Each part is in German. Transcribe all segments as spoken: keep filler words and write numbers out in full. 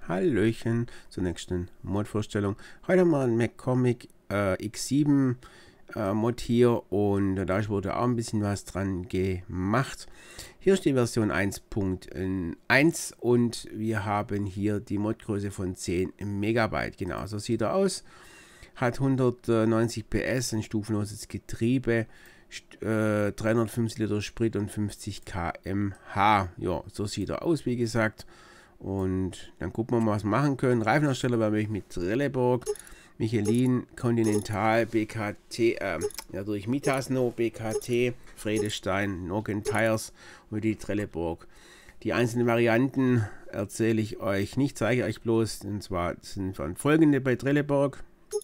Hallöchen zur nächsten Mod-Vorstellung. Heute haben wir ein MacComic äh, X sieben äh, Mod hier und da wurde auch ein bisschen was dran gemacht. Hier ist die Version eins Punkt eins und wir haben hier die Modgröße von zehn Megabyte. Genau, so sieht er aus. Hat hundertneunzig P S, ein stufenloses Getriebe, äh, dreihundertfünfzig Liter Sprit und fünfzig Kilometer pro Stunde. Ja, so sieht er aus, wie gesagt. Und dann gucken wir mal, was wir machen können. Reifenhersteller wäre ich mit Trelleborg, Michelin, Continental, B K T, äh, ja, durch Mitasno, B K T, Vredestein, Nokian Tires und die Trelleborg. Die einzelnen Varianten erzähle ich euch nicht, zeige euch bloß. Und zwar sind von folgende bei Trelleborg.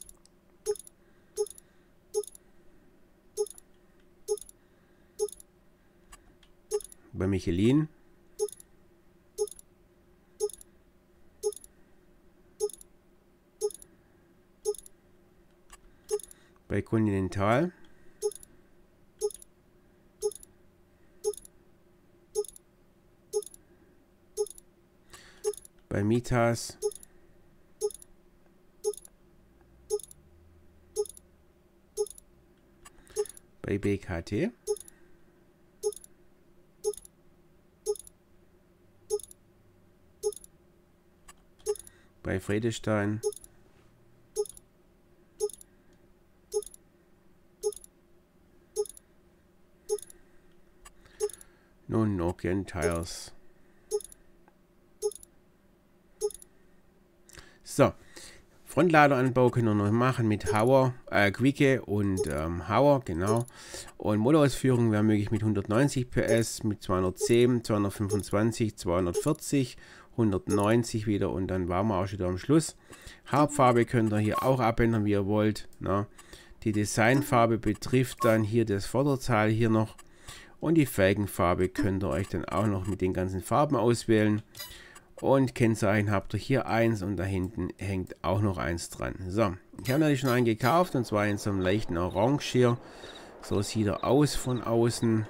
Bei Michelin. Bei Continental. Bei Mitas. Bei B K T. Bei Vredestein. Nun Nokian Tires. So, Frontladeranbau können wir noch machen mit Hauer, äh, Quicke und ähm, Hauer, genau. Und Motorausführung wäre möglich mit hundertneunzig P S, mit zweihundertzehn, zweihundertfünfundzwanzig, zweihundertvierzig, hundertneunzig wieder und dann waren wir auch schon wieder am Schluss. Hauptfarbe könnt ihr hier auch abändern, wie ihr wollt. Na. Die Designfarbe betrifft dann hier das Vorderteil hier noch. Und die Felgenfarbe könnt ihr euch dann auch noch mit den ganzen Farben auswählen. Und Kennzeichen habt ihr hier eins und da hinten hängt auch noch eins dran. So, ich habe natürlich schon einen gekauft und zwar in so einem leichten Orange hier. So sieht er aus von außen.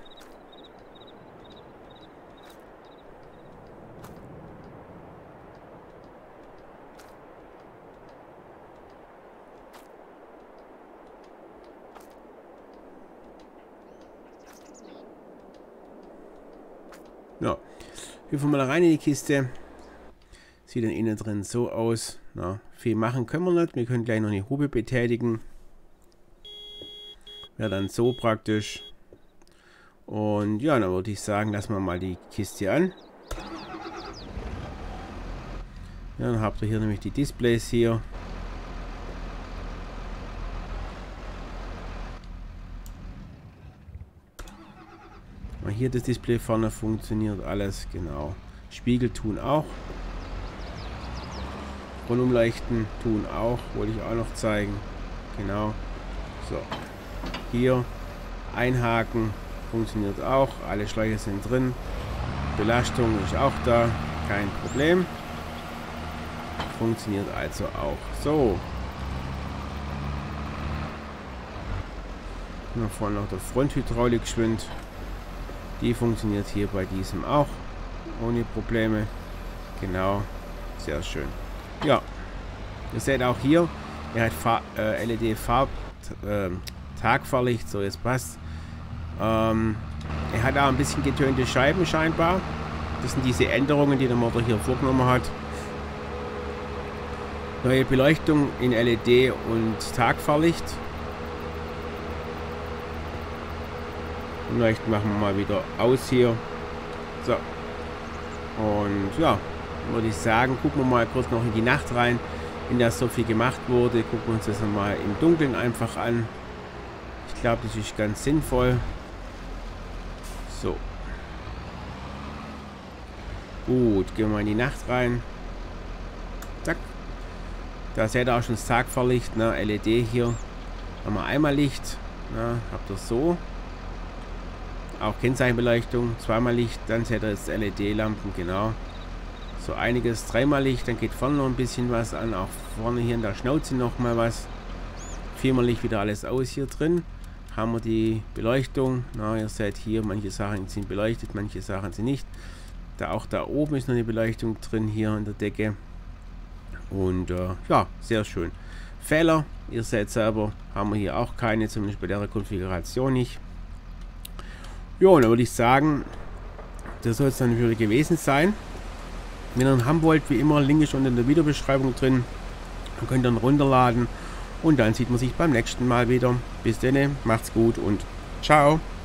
Ja, hüpfen wir mal rein in die Kiste. Sieht dann innen drin so aus. Na, viel machen können wir nicht. Wir können gleich noch eine Hupe betätigen. Wäre dann so praktisch. Und ja, dann würde ich sagen, lassen wir mal die Kiste an. Ja, dann habt ihr hier nämlich die Displays hier. Hier das Display vorne funktioniert alles, genau. Spiegel tun auch. Rundumleuchten tun auch, wollte ich auch noch zeigen. Genau. So. Hier einhaken, funktioniert auch. Alle Schläuche sind drin. Belastung ist auch da, kein Problem. Funktioniert also auch. So. Hier vorne noch der Fronthydraulik geschwind. Die funktioniert hier bei diesem auch ohne Probleme. Genau, sehr schön. Ja, ihr seht auch hier, er hat Fahr äh, L E D-Farb äh, Tagfahrlicht, so jetzt passt. Ähm, er hat auch ein bisschen getönte Scheiben scheinbar. Das sind diese Änderungen, die der Modder hier vorgenommen hat. Neue Beleuchtung in L E D und Tagfahrlicht. Vielleicht machen wir mal wieder aus hier. So. Und ja, würde ich sagen, gucken wir mal kurz noch in die Nacht rein, in der so viel gemacht wurde. Gucken wir uns das mal im Dunkeln einfach an. Ich glaube, das ist ganz sinnvoll. So. Gut, gehen wir mal in die Nacht rein. Zack. Da seht ihr auch schon das Tagfahrlicht, ne? L E D hier. Haben wir einmal Licht. Ne? Habt ihr so. Auch Kennzeichenbeleuchtung, zweimal Licht, dann seht ihr jetzt L E D-Lampen, genau. So einiges, dreimal Licht, dann geht vorne noch ein bisschen was an, auch vorne hier in der Schnauze noch mal was. Viermal Licht, wieder alles aus hier drin. Haben wir die Beleuchtung, na, ihr seht hier, manche Sachen sind beleuchtet, manche Sachen sind nicht. Da auch da oben ist noch eine Beleuchtung drin, hier in der Decke. Und äh, ja, sehr schön. Fehler, ihr seht selber, haben wir hier auch keine, zumindest bei der Konfiguration nicht. Ja, und dann würde ich sagen, das soll es dann natürlich gewesen sein. Wenn ihr ihn haben wollt, wie immer, Link ist unten in der Videobeschreibung drin. Dann könnt ihr ihn runterladen und dann sieht man sich beim nächsten Mal wieder. Bis dann, macht's gut und ciao.